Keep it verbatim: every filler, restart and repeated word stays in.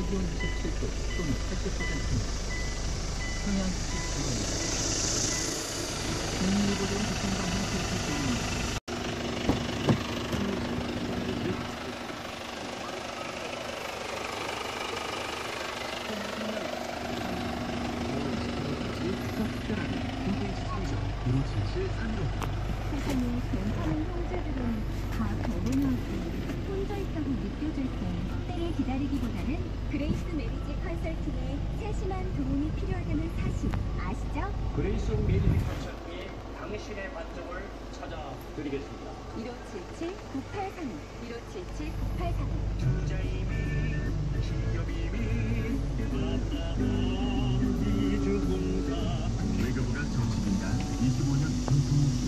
기온 이십칠 도 또는 팔십 퍼센트입니다. 평양 지역입니다. 국립의료원 교통방송 필수입니다. 세상에 괜찮은 형제들은 다 결혼하고 혼자 있다고 느껴질 때 때를 기다리기보다는 그레이스 메리지 컨설팅의 세심한 도움이 필요하다는 사실 아시죠? 그레이스 메리지 컨설팅의 당신의 만족을 찾아드리겠습니다. 일오칠칠 구팔삼오 일오칠칠 구팔삼오 투자이미 기업이미 이주공사 외교부가 정식인가 이십오 년 전통